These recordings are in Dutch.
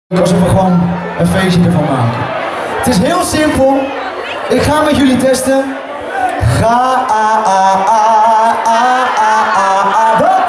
Alsof we gewoon een feestje ervan maken. Het is heel simpel. Ik ga met jullie testen. Wat?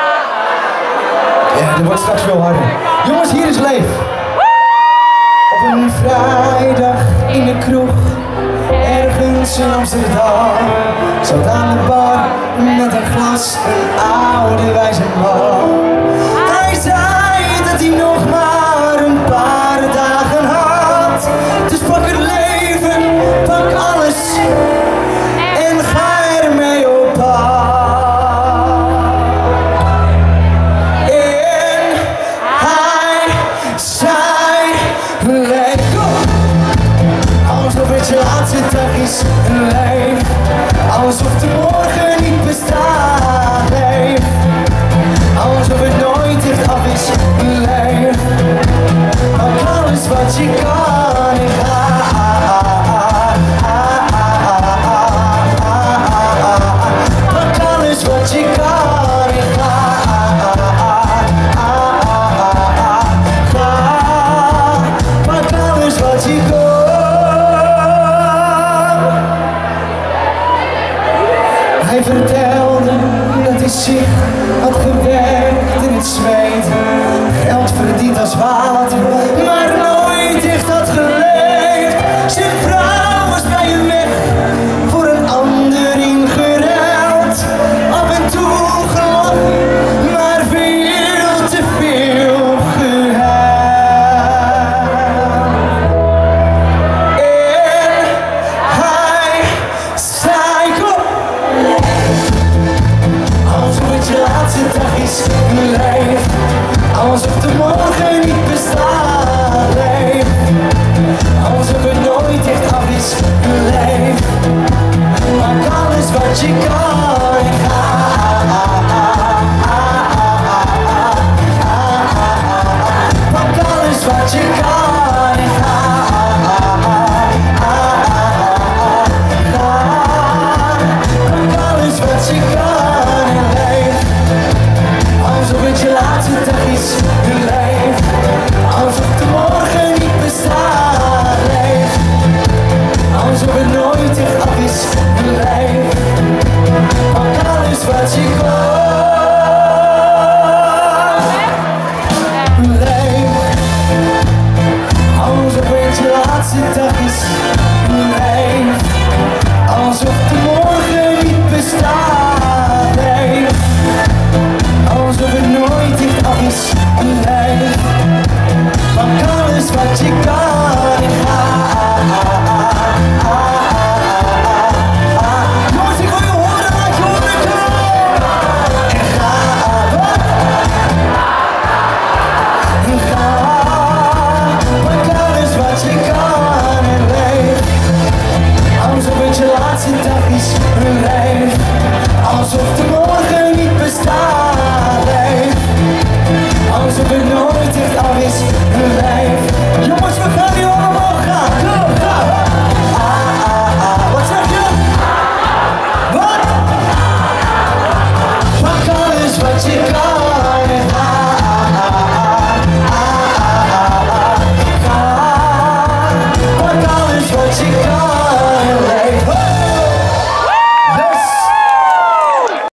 Ja, dat wordt straks veel harder. Jongens, hier is Leef. Op een vrijdag in de kroeg, ergens in Amsterdam, zat aan de bar met een glas een oude wijze man. Hij zei dat hij nog maar een paar dagen had, dus pak het leven, pak alles en ga ermee op pad. En hij zei, let op, alsof het je laatste dag is en leef, alsof de morgen niet bestaat, leef, alsof het nooit echt af is, leef, pak alles wat je kan en ga. Pak alles wat je kan en ga. Pak alles wat je kan. Hij vertelde dat hij zich had gewerkt in het zweet, geld verdiend als water, maar